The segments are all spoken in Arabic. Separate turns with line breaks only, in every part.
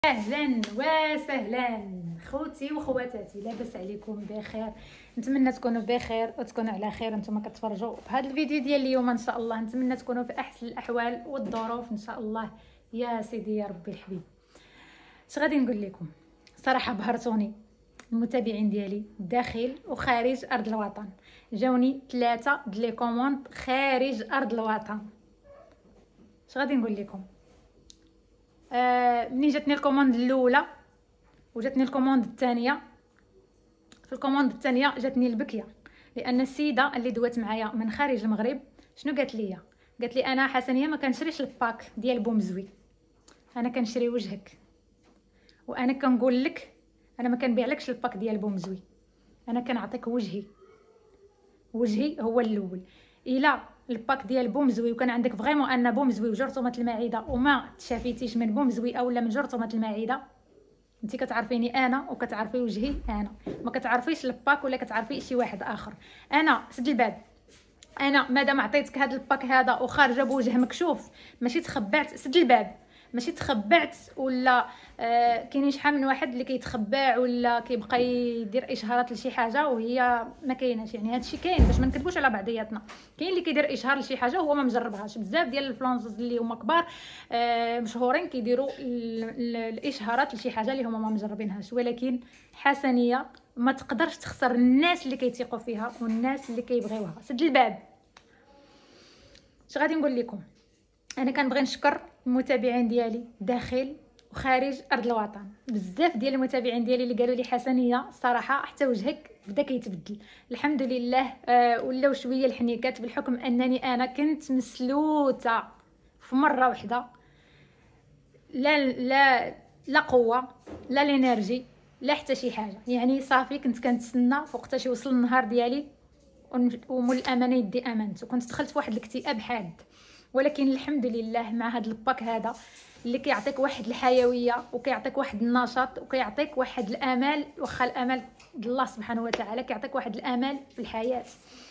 اهلا وسهلا خوتي وخواتاتي، لاباس عليكم بخير؟ نتمنى تكونوا بخير وتكونوا على خير وانتم كتفرجوا في هذا الفيديو ديال اليوم. ان شاء الله نتمنى تكونوا في احسن الاحوال والظروف ان شاء الله يا سيدي يا ربي الحبيب. اش غادي نقول لكم؟ صراحه بهرتوني المتابعين ديالي داخل وخارج ارض الوطن. جاوني 3 د لي كوموند خارج ارض الوطن. اش غادي نقول لكم؟ منين جاتني الكوموند الاولى وجاتني الكوموند الثانيه، في الكوموند الثانيه جاتني البكيه، لان السيده اللي دوات معايا من خارج المغرب شنو قالت لي؟ قالت لي انا حسنيه ما كنشريش الباك ديال بومزوي، انا كنشري وجهك. وانا كنقول لك انا ما كنبيعلكش الباك ديال بومزوي، انا كنعطيك وجهي هو الاول. الا الباك ديال بومزوي وكان عندك فريمون ان بومزوي وجرثومه المعده وما تشافيتيش من بومزوي اولا من جرثومه المعده، انت كتعرفيني انا وكتعرفي وجهي انا، ما كتعرفيش الباك ولا كتعرفي شي واحد اخر. انا سد الباب، انا مادام عطيتك هذا الباك هذا وخارجه بوجه مكشوف، ماشي تخبعت. سد الباب، ماشي تخبعت ولا كاينين شحال من واحد اللي كيتخبع ولا كيبقى يدير اشهارات لشي حاجه وهي ما كايناش. يعني هادشي كاين باش ما نكذبوش على بعضياتنا. كاين اللي كيدير اشهار لشي حاجه وهو ما مجربهاش. بزاف ديال الانفلونسرز اللي هما كبار مشهورين كيديروا الاشهارات لشي حاجه اللي هما ما مجربينهاش. ولكن حسنيه ما تقدرش تخسر الناس اللي كيثيقوا فيها والناس اللي كيبغيوها. سد الباب. اش غادي نقول لكم؟ انا كنبغي نشكر المتابعين ديالي داخل وخارج ارض الوطن. بزاف ديال المتابعين ديالي اللي قالوا لي حسنيه صراحه حتى وجهك بدا كيتبدل. الحمد لله. ولاو شويه الحنيكات بالحكم انني انا كنت مسلوته في مره واحده. لا قوه لا الانرجي لا حتى شي حاجه. يعني صافي كنت كنتسنى وقتاش يوصل النهار ديالي ومول الامانه يدي امانت، وكنت دخلت في واحد الاكتئاب حاد. ولكن الحمد لله مع هذا الباك هذا اللي كيعطيك واحد الحيويه وكيعطيك واحد النشاط وكيعطيك واحد الامال، واخا الامل الله سبحانه وتعالى كيعطيك واحد الامال في الحياه.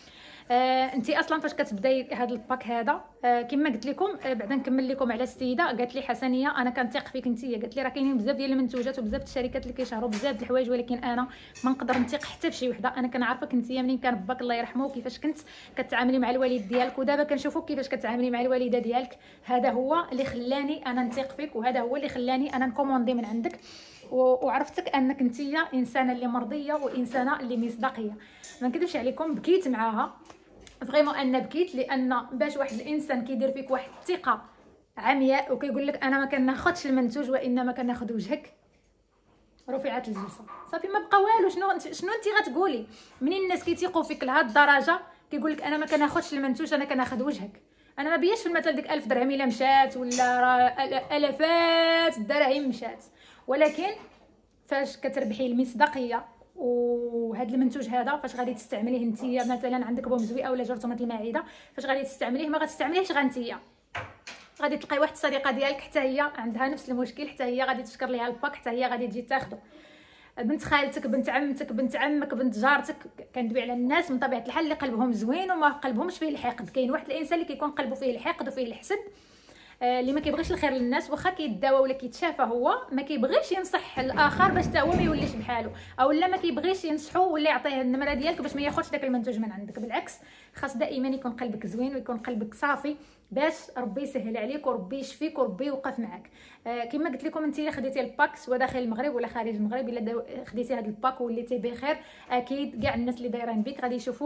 انت اصلا فاش كتبداي هذا الباك هذا كما قلت لكم بعدا نكمل لكم على السيده قالت لي حسنيه انا كنثق فيك انت. قالت لي راه كاينين بزاف ديال المنتوجات وبزاف الشركات اللي كيشهروا بزاف د الحوايج، ولكن انا ما نقدر نثق حتى في شي وحده. انا كنعرفك انت منين كان باك الله يرحمه وكيفاش كنت كتعاملي مع الوالد ديالك، ودابا كنشوفوك كيفاش كتعاملي مع الوالده ديالك. هذا هو اللي خلاني انا نثق فيك، وهذا هو اللي خلاني انا نكوموندي من عندك وعرفتك انك انتيا انسانه اللي مرضيه وانسانه اللي مصداقيه. ما نكذبش عليكم بكيت معاها فريمون. انا بكيت لان باش واحد الانسان كيدير فيك واحد الثقه عمياء وكيقول لك انا ما كناخذش المنتوج وانما كناخذ وجهك، رفعت الجلسه. صافي ما بقى والو. شنو انت غتقولي؟ منين الناس كيثيقوا فيك لهاد الدرجه كيقول لك انا ما كناخذش المنتوج انا كناخذ وجهك. انا ما بياش في المثل ديك 1000 درهم الا مشات ولا الافات الدراهم مشات، ولكن فاش كتربحي المصداقيه وهذا المنتوج هذا فاش غادي تستعمليه نتيا مثلا عندك بومزوي اولا جرثومه المعده، فاش غادي تستعمليه ما غتستعمليهش غير نتيا، غادي تلقاي واحد الصديقه ديالك حتى هي عندها نفس المشكل، حتى هي غادي تشكر ليها الباك، حتى هي غادي تجي تاخذه. بنت خالتك، بنت عمتك، بنت عمك، بنت جارتك. كندوي على الناس من طبيعه الحال اللي قلبهم زوين وما قلبهمش فيه الحقد. كاين واحد الانسان اللي كيكون قلبه فيه الحقد وفيه الحسد، اللي ما كيبغيش الخير للناس، واخا كيداوى ولا كيتشافى هو ما كيبغيش ينصح الاخر باش حتى هو ما يوليش بحاله، او لا ما كيبغيش ينصحو ولا يعطيه النمره ديالك باش ما ياخذش داك المنتوج من عندك. بالعكس خاص دائما يكون قلبك زوين ويكون قلبك صافي باش ربي يسهل عليك وربي يشفيك وربي يوقف معك. كما قلت لكم انت خديتي الباك سواء داخل المغرب ولا خارج المغرب، الا خديتي هذا الباك وليتي بخير اكيد كاع الناس اللي دايرين بك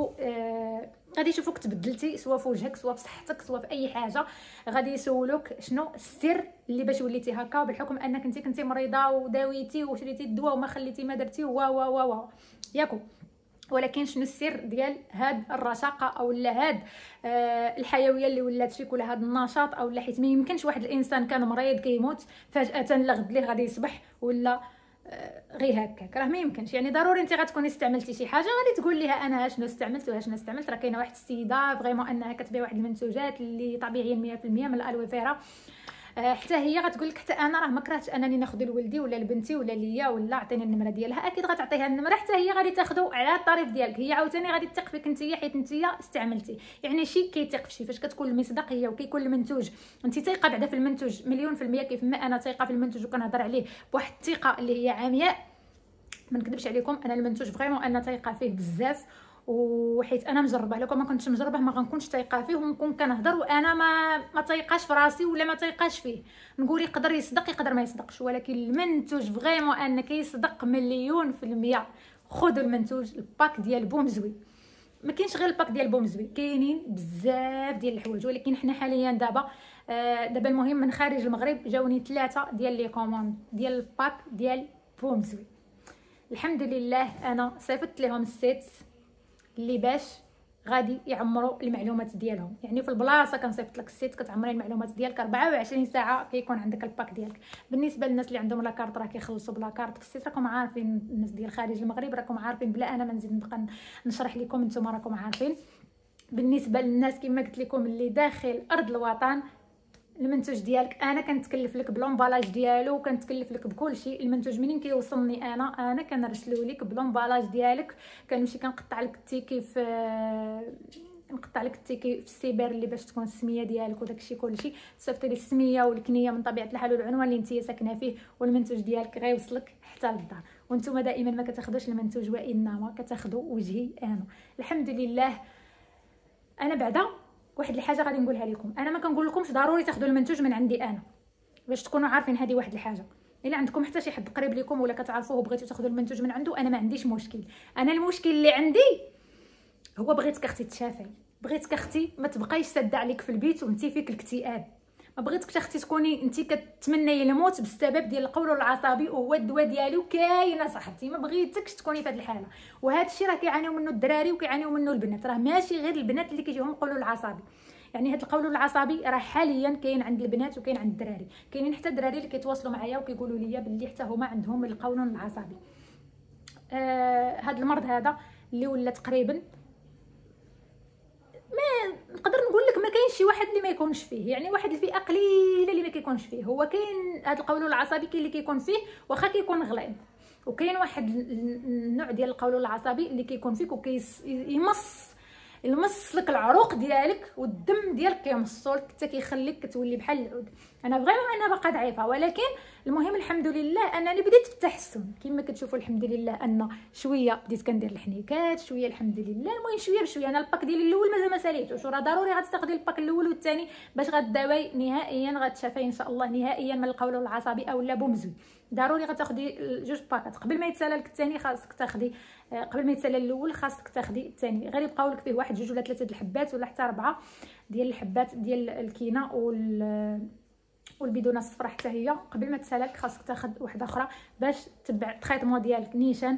غادي يشوفوك تبدلتي، سواء في وجهك سواء في صحتك سواء في اي حاجه. غادي يسولوك شنو السر اللي باش وليتي هكا، بالحكم انك انت كنتي مريضه وداويتي وشريتي الدواء وما خليتي ما درتي و ياكو. ولكن شنو السر ديال هاد الرشاقه او لا هاد الحيويه اللي ولات فيك ولا هاد النشاط؟ او لا حيت ما يمكنش واحد الانسان كان مريض كيموت فجاه لغد ليه غادي يصبح ولا غير هكاك، راه ما يمكنش. يعني ضروري انت غتكوني استعملتي شي حاجه غادي تقول ليها انا شنو استعملت وشنو استعملت. راه كاينه واحد السيده فريمون انها كتبيع واحد المنتوجات اللي طبيعيين 100% من الالوفيرا، حتى هي غتقول لك حتى انا راه ما كرهتش انني ناخذ لولدي ولا لبنتي ولا ليا ولا عطيني النمره ديالها، اكيد غتعطيها النمره حتى هي غادي تاخذو على الطريف ديالك، هي عاوتاني غادي تثق فيك نتيا حيت نتيا استعملتي. يعني شي كيثيق فشي فاش كتكون المصداقيه وكيكون المنتوج انت ثايقه بعدا في المنتوج مليون في المية، كيف ما انا ثايقه في المنتوج وكنهضر عليه بواحد الثقه اللي هي عمياء. ما نكذبش عليكم، انا المنتوج فريمون انا ثايقه فيه بزاف، وحيت انا مجربه. لو ما كنتش مجربه ما غنكونش ثايقه فيه، ونكون كنهضر وانا ما ثايقاش في راسي ولا ما ثايقاش فيه. نقول يقدر يصدق يقدر ما يصدقش، ولكن المنتوج فريمون ان كيصدق مليون في المية. خذوا المنتوج الباك ديال بومزوي. ما كاينش غير الباك ديال بومزوي، كاينين بزاف ديال الحوايج، ولكن حنا حاليا دابا المهم من خارج المغرب جاوني 3 ديال لي كوموند ديال الباك ديال بومزوي. الحمد لله انا صيفطت لهم السيت اللي باش غادي يعمروا المعلومات ديالهم. يعني في البلاصه كنصيفط لك السيت كتعمري المعلومات ديالك 24 ساعه كيكون عندك الباك ديالك. بالنسبه للناس اللي عندهم لاكارت راه كيخلصوا بلاكارت في السيت، راكم عارفين الناس ديال خارج المغرب راكم عارفين بلا انا ما نزيد نبقى نشرح لكم، نتوما راكم عارفين. بالنسبه للناس كما قلت لكم اللي داخل ارض الوطن، المنتوج ديالك انا كنتكلف لك بلومبالاج ديالو وكنتكلف لك بكل شيء. المنتوج منين كيوصلني انا كنرسلو لك بلومبالاج ديالك، كنمشي كنقطع لك التيكي في السيبر اللي باش تكون السميه ديالك وداكشي كلشي. صيفطي لي السميه والكنيه من طبيعه الحال والعنوان اللي نتيا ساكنه فيه، والمنتوج ديالك غيوصلك حتى للدار. وانتم دائما ما كتاخذوش المنتوج وانما كتاخذوا وجهي انا. الحمد لله. انا بعدا واحد الحاجه غادي نقولها لكم، انا ما كنقول لكمش ضروري تاخذوا المنتوج من عندي انا، باش تكونوا عارفين هذه واحد الحاجه. الا عندكم حتى شي حد قريب لكم ولا كتعرفوه وبغيتوا تاخذوا المنتوج من عنده، انا ما عنديش مشكل. انا المشكل اللي عندي هو بغيتك اختي تشافي، بغيتك اختي ما تبقايش ساده عليك في البيت وانت فيك الاكتئاب. ما بغيتكش اختي تكوني انت كتمني الموت بسبب ديال القولون العصبي وهو الدواء ديالو كاينه صاحبتي. ما بغيتكش تكوني في هذه الحاله، وهذا الشيء راه كيعانيو منه الدراري وكيعانيو منه البنات، راه ماشي غير البنات اللي كيجيهم القولون العصبي. يعني هذا القولون العصبي راه حاليا كاين عند البنات وكاين عند الدراري، كاينين حتى الدراري اللي كيتواصلوا معايا وكيقولوا لي باللي حتى هما عندهم القولون العصبي. هذا المرض هذا اللي ولا تقريبا ما نقدر نقول لك ما كاينش شي واحد اللي ما يكونش فيه، يعني واحد الفئه قليله اللي ما كيكونش فيه. هو كاين هذا القولون العصبي كاين اللي كيكون فيه واخا كيكون غليظ، وكاين واحد النوع ديال القولون العصبي اللي كيكون فيك يمص لك العروق ديالك والدم ديالك كيمصو لك حتى كيخليك كتولي بحال العود. انا فريمون انا باقا ضعيفه، ولكن المهم الحمد لله انني بديت في التحسن. كما كتشوفوا الحمد لله ان شويه بديت كندير الحنيكات شويه الحمد لله. المهم شويه بشويه. انا الباك ديالي الاول مازال ما ساليتوش، راه ضروري غتستخدمي الباك الاول والثاني باش غتداوي نهائيا غتشافي ان شاء الله نهائيا من القولون العصبي اولا بومزوي. ضروري غتاخدي جوج باكات قبل ما يتسالى لك الثاني. خاصك تاخدي قبل ما يتسالى الاول خاصك تاخدي الثاني. غير يبقاو لك فيه واحد جوج ولا 3 الحبات ولا حتى 4 ديال الحبات ديال الكينه والبيدونه الصفراء حتى هي. قبل ما تسالى لك خاصك تاخذ واحده اخرى باش تبع التريطمون ديالك نيشان.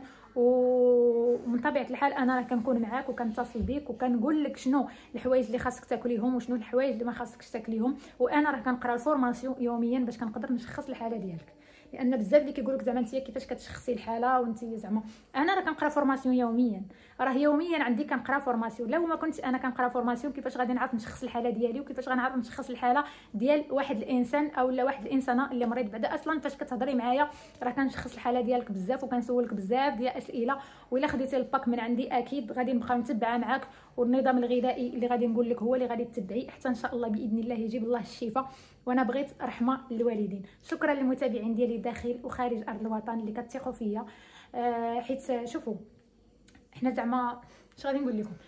ومن طبيعه الحال انا راه كنكون معاك وكنتصل بك وكنقول لك شنو الحوايج اللي خاصك تاكليهم وشنو الحوايج اللي ما خاصكش تاكليهم. وانا راه كنقرا الفورماسيون يوميا باش كنقدر نشخص الحاله ديالك، لان بزاف اللي كيقولوا لك زعما انت كيفاش كتشخصي الحاله وانت زعما. انا راه كنقرا فورماسيون يوميا، راه يوميا عندي كنقرا فورماسيون. لو ما كنت انا كنقرا فورماسيون كيفاش غادي نعرف نشخص الحاله ديالي وكيفاش غنعرف نشخص الحاله ديال واحد الانسان اولا واحد الانسانه اللي مريض. بعدا اصلا فاش كتهضري معايا راه كنشخص الحاله ديالك بزاف وكنسولك بزاف ديال الاسئله. والا خديتي الباك من عندي اكيد غادي نبقى متبعه معاك، والنظام الغذائي اللي غادي نقول لك هو اللي غادي تتبعيه حتى ان شاء الله باذن الله يجيب الله الشفاء. وانا بغيت رحمه للوالدين. شكرا للمتابعين ديالي داخل وخارج ارض الوطن اللي كتثقوا فيا. حيت شوفوا حنا زعما اش غادي نقول لكم.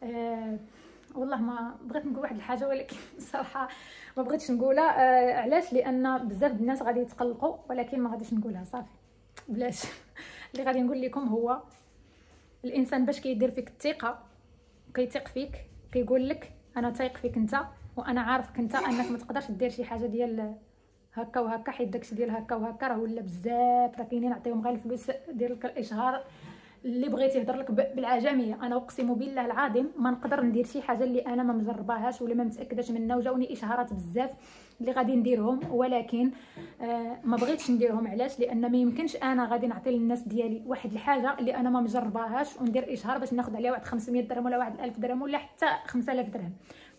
والله ما بغيت نقول واحد الحاجه ولكن صراحه ما بغيتش نقولها. علاش؟ لان بزاف الناس غادي يتقلقوا، ولكن ما غاديش نقولها صافي بلاش. اللي غادي نقول لكم هو الانسان باش كيدير فيك الثقه وكيثق فيك كيقول لك انا تايق فيك انت وانا عارفك انت انك ما تقدرش دير شي حاجه ديال هكا وهكا. حيت داكشي ديال هكا وهكا راه ولا بزاف. راه كاينين نعطيهم غير الفلوس ديال لك الاشهار اللي بغيتي يهضر لك بالعجميه. انا اقسم بالله العظيم ما نقدر ندير شي حاجه اللي انا ما مجرباهاش ولا ما متاكداش منها. وجاوني اشهارات بزاف اللي غادي نديرهم ولكن ما بغيتش نديرهم. علاش؟ لان ما يمكنش انا غادي نعطي للناس ديالي واحد الحاجه اللي انا ما مجرباهاش وندير اشهار باش ناخذ عليها واحد 500 درهم ولا واحد 1000 درهم ولا حتى 5000 درهم.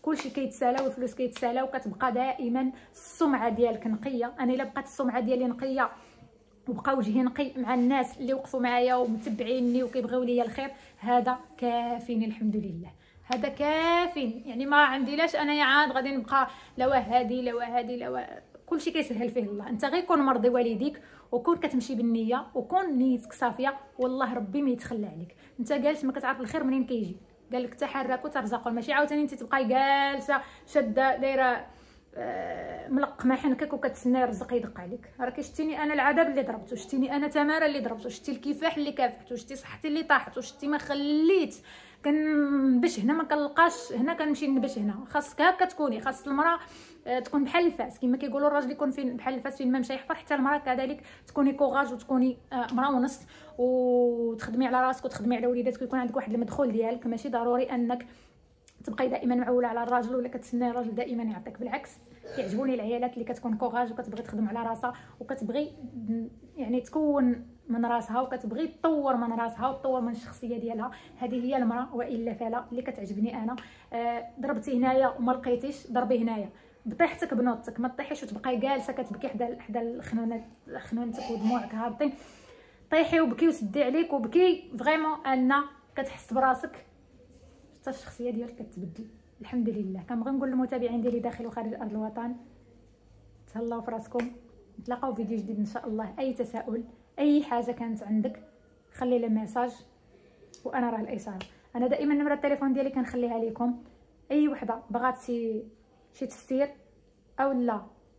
كلشي كيتسالى والفلوس كيتسالى، وكتبقى دائما السمعه ديالك نقيه. انا الا بقات السمعه ديالي نقيه وبقى وجهي نقي مع الناس اللي وقفوا معايا ومتبعيني وكيبغيو ليا الخير، هذا كافيني الحمد لله، هذا كافيني. يعني ما عندي لاش انايا عاد غادي نبقى لا هادي لا هادي لا، كلشي كيسهل فيه الله. انت غير كون مرضي والديك وكون كتمشي بالنيه وكون نيتك صافيه، والله ربي ما يتخلى عليك. انت جالس ما كتعرف الخير منين كيجي، قال لك تحرك وترزق، ماشي عاوتاني انت تبقاي جالسه شاده دايره ملقمه حنكك وكتسنى الرزق يدق عليك. راكي شتيني انا العذاب اللي ضربته، شتيني انا تماره اللي ضربته، شتي الكفاح اللي كافحته، شتي صحتي اللي طاحت، وشتي ما خليت كنبش هنا ما كنلقاش هنا كنمشي نبش هنا. خاصك هكا تكوني، خاص المراه تكون بحال الفاس كما كيقولوا الراجل يكون فين بحال الفاس فين ما مشى يحفر، حتى المراه كذلك تكوني كوراج وتكوني مراه ونص وتخدمي على راسك وتخدمي على وليداتك ويكون عندك واحد المدخول ديالك. ماشي ضروري انك تبقاي دائما معوله على الراجل ولا كتسناي الراجل دائما يعطيك، بالعكس كيعجبوني العيالات اللي كتكون كوراج وكتبغي تخدم على راسها وكتبغي يعني تكون من راسها وكتبغي تطور من راسها وتطور من الشخصيه ديالها. هذه هي المراه والا فلا اللي كتعجبني انا. ضربتي هنايا وما لقيتيش، ضربي هنايا. بطيحتك بنوضتك، ما تطيحيش وتبقاي جالسه كتبكي حدا خنونتك ودموعك هابطين. طيحي وبكي وسدي عليك وبكي فريمون ان كتحس براسك حتى الشخصيه ديالك كتبدل. الحمد لله. كنبغي نقول للمتابعين ديالي داخل وخارج ارض الوطن، تهلاو في راسكم، نتلاقاو في فيديو جديد ان شاء الله. اي تساؤل اي حاجه كانت عندك خلي لي ميساج وانا راه الاشاره. انا دائما نمره التليفون ديالي كنخليها لكم. اي وحده بغات شي تفسير او لا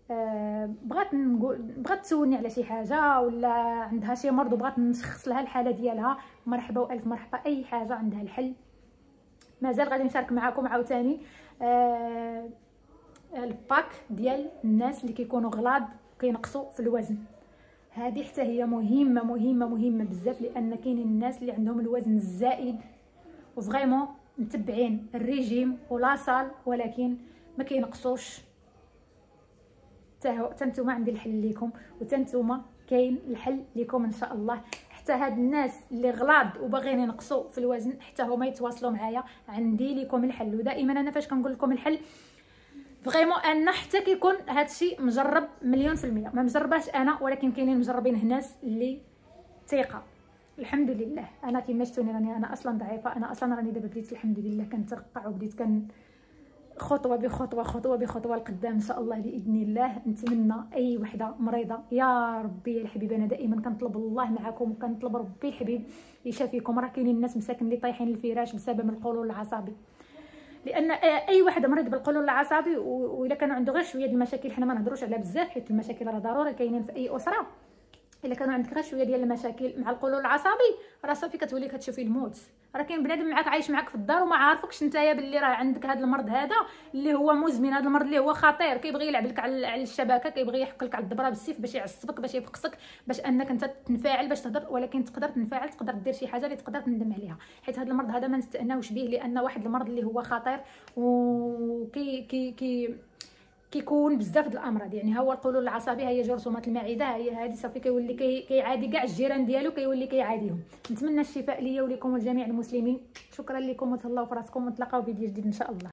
بغات تسولني على شي حاجه ولا عندها شي مرض وبغات نشخص لها الحاله ديالها، مرحبا والف مرحبا. اي حاجه عندها الحل. مازال غادي نشارك معكم عاوتاني الباك ديال الناس اللي كيكونوا غلاض كينقصوا في الوزن. هذه حتى هي مهمه بزاف، لان كاينين الناس اللي عندهم الوزن الزائد وفريمون متبعين الريجيم ولاصال ولكن ما كينقصوش. حتى نتوما عندي الحل لكم، وحتى نتوما كاين الحل لكم ان شاء الله. حتى هاد الناس اللي غلاض وباغيين ينقصوا في الوزن حتى هما يتواصلوا معايا، عندي لكم الحل. ودائما انا فاش كنقول لكم الحل فريمون ان حتى كيكون هادشي مجرب 100%. ما مجرباش انا ولكن كاينين مجربين الناس اللي ثقه. الحمد لله. انا كيما شفتوني راني انا اصلا ضعيفه، انا اصلا راني دابا بديت الحمد لله كنترقع وبديت خطوه بخطوه لقدام ان شاء الله باذن الله. نتمنى اي وحده مريضه يا ربي الحبيب، انا دائما كنطلب الله معكم وكنطلب ربي الحبيب يشافيكم. راه كاينين الناس مساكن اللي طايحين الفراش بسبب القولون العصبي، لان اي واحد مريض بالقولون العصبي والا كانوا عنده غير شويه المشاكل، حنا ما نهضروش عليها بزاف حيت المشاكل راه ضروري كاينين في اي اسره. الا كانوا عندك غير شويه ديال المشاكل مع القولون العصبي راه صافي كتولي كتشوفي الموت. راه كاين بنادم معاك عايش معاك في الدار وما عارفكش نتايا باللي راه عندك هذا المرض هذا اللي هو مزمن، هذا المرض اللي هو خطير، كيبغي يلعب لك على الشبكه، كيبغي يحك لك على الدبره بالسيف باش يعصبك باش يفقسك باش انك انت تنفعل باش تهضر، ولكن تقدر تنفعل، تقدر دير شي حاجه اللي تقدر تندم عليها. حيت هذا المرض هذا ما نستأناوش به، لان واحد المرض اللي هو خطير كيكون بزاف د الامراض. يعني هو القولون العصبي، هي جرثومات المعده، هي هذه صافي كيولي كيعادي كاع الجيران ديالو، كيولي كيعاديهم. نتمنى الشفاء ليا ولكم ولجميع المسلمين. شكرا لكم وتهلاو في راسكم، ونتلاقاو في فيديو جديد ان شاء الله.